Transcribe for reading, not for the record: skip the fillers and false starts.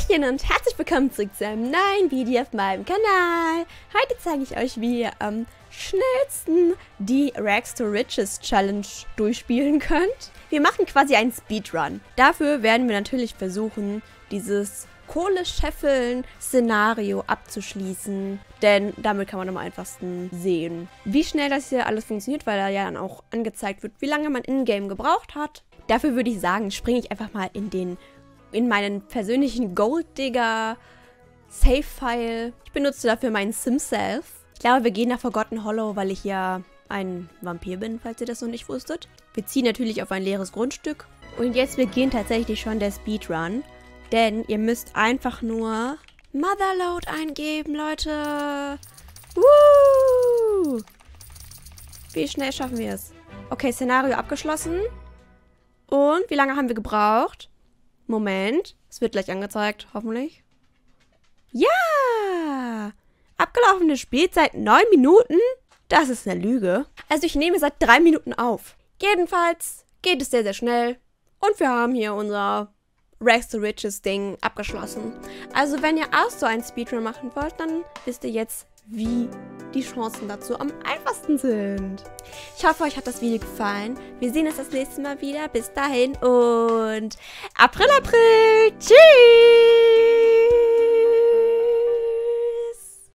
Hallöchen und herzlich willkommen zurück zu einem neuen Video auf meinem Kanal. Heute zeige ich euch, wie ihr am schnellsten die Rags to Riches Challenge durchspielen könnt. Wir machen quasi einen Speedrun. Dafür werden wir natürlich versuchen, dieses Kohle-Scheffeln-Szenario abzuschließen, denn damit kann man am einfachsten sehen, wie schnell das hier alles funktioniert, weil da ja dann auch angezeigt wird, wie lange man in-game gebraucht hat. Dafür würde ich sagen, springe ich einfach mal in meinen persönlichen Gold-Digger Save-File. Ich benutze dafür meinen Sim-Self. Ich glaube, wir gehen nach Forgotten Hollow, weil ich ja ein Vampir bin, falls ihr das noch nicht wusstet. Wir ziehen natürlich auf ein leeres Grundstück. Und jetzt beginnt tatsächlich schon der Speedrun. Denn ihr müsst einfach nur Motherload eingeben, Leute. Woo! Wie schnell schaffen wir es? Okay, Szenario abgeschlossen. Und wie lange haben wir gebraucht? Moment, es wird gleich angezeigt, hoffentlich. Ja! Abgelaufene Spielzeit 9 Minuten? Das ist eine Lüge. Also ich nehme seit 3 Minuten auf. Jedenfalls geht es sehr, sehr schnell. Und wir haben hier unser Rags to Riches Ding abgeschlossen. Also wenn ihr auch so einen Speedrun machen wollt, dann wisst ihr jetzt, wie die Chancen dazu am einfachsten sind. Ich hoffe, euch hat das Video gefallen. Wir sehen uns das nächste Mal wieder. Bis dahin und April, April. Tschüss!